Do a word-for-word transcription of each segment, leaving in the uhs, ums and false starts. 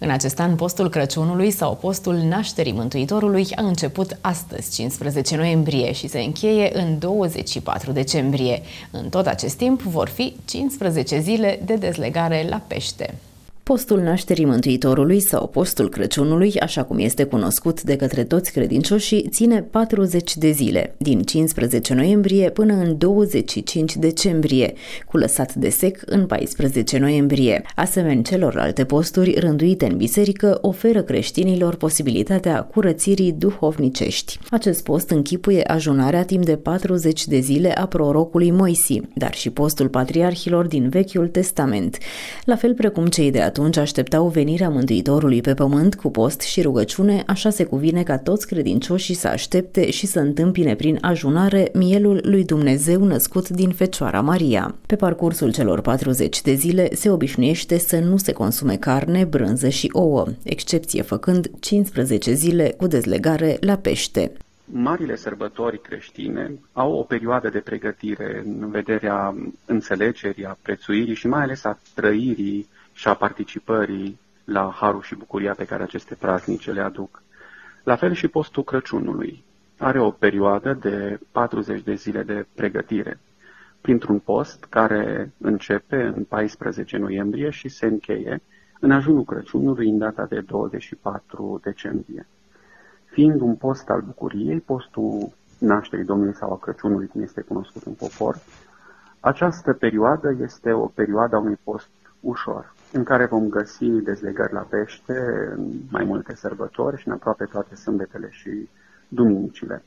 În acest an, postul Crăciunului sau postul Nașterii Mântuitorului a început astăzi, cincisprezece noiembrie, și se încheie în douăzeci și patru decembrie. În tot acest timp vor fi cincisprezece zile de dezlegare la pește. Postul Nașterii Mântuitorului sau postul Crăciunului, așa cum este cunoscut de către toți credincioșii, ține patruzeci de zile, din cincisprezece noiembrie până în douăzeci și cinci decembrie, cu lăsat de sec în paisprezece noiembrie. Asemeni celorlalte posturi rânduite în biserică, oferă creștinilor posibilitatea curățirii duhovnicești. Acest post închipuie ajunarea timp de patruzeci de zile a prorocului Moisi, dar și postul patriarhilor din Vechiul Testament, la fel precum cei de atunci așteptau venirea Mântuitorului pe pământ cu post și rugăciune, așa se cuvine ca toți credincioșii să aștepte și să întâmpine prin ajunare mielul lui Dumnezeu născut din Fecioara Maria. Pe parcursul celor patruzeci de zile se obișnuiește să nu se consume carne, brânză și ouă, excepție făcând cincisprezece zile cu dezlegare la pește. Marile sărbători creștine au o perioadă de pregătire în vederea înțelegerii, a prețuirii și mai ales a trăirii și a participării la harul și bucuria pe care aceste praznice le aduc. La fel și postul Crăciunului are o perioadă de patruzeci de zile de pregătire, printr-un post care începe în paisprezece noiembrie și se încheie în ajunul Crăciunului în data de douăzeci și patru decembrie. Fiind un post al bucuriei, postul Nașterii Domnului sau a Crăciunului, cum este cunoscut în popor, această perioadă este o perioadă a unui post ușor, în care vom găsi dezlegări la pește în mai multe sărbători și în aproape toate sâmbetele și duminicile.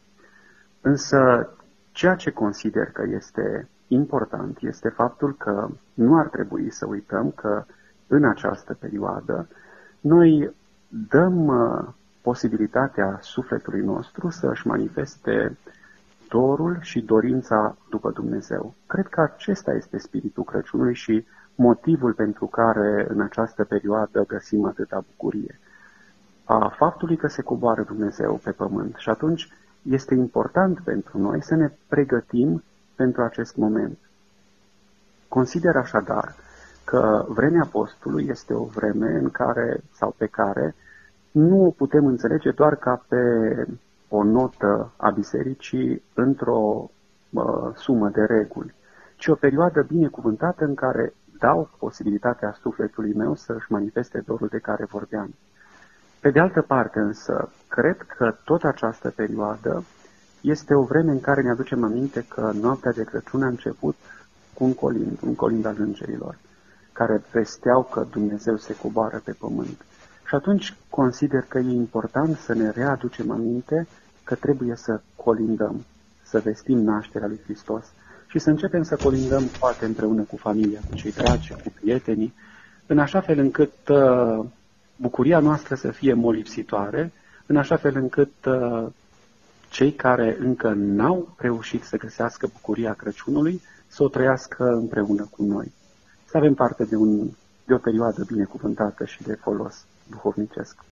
Însă, ceea ce consider că este important este faptul că nu ar trebui să uităm că în această perioadă noi dăm posibilitatea sufletului nostru să își manifeste dorul și dorința după Dumnezeu. Cred că acesta este spiritul Crăciunului și motivul pentru care în această perioadă găsim atâta bucurie. A faptului că se coboară Dumnezeu pe pământ și atunci este important pentru noi să ne pregătim pentru acest moment. Consider așadar că vremea postului este o vreme în care, sau pe care, nu o putem înțelege doar ca pe o notă a bisericii într-o uh, sumă de reguli, ci o perioadă binecuvântată în care dau posibilitatea sufletului meu să își manifeste dorul de care vorbeam. Pe de altă parte însă, cred că tot această perioadă este o vreme în care ne aducem aminte că noaptea de Crăciun a început cu un colind, un colind al îngerilor, care vesteau că Dumnezeu se coboară pe pământ. Și atunci consider că e important să ne readucem aminte că trebuie să colindăm, să vestim nașterea lui Hristos și să începem să colindăm poate împreună cu familia, cu cei dragi, cu prietenii, în așa fel încât uh, bucuria noastră să fie molipsitoare, în așa fel încât uh, cei care încă n-au reușit să găsească bucuria Crăciunului să o trăiască împreună cu noi. Să avem parte de, un, de o perioadă binecuvântată și de folos duhovnicesc.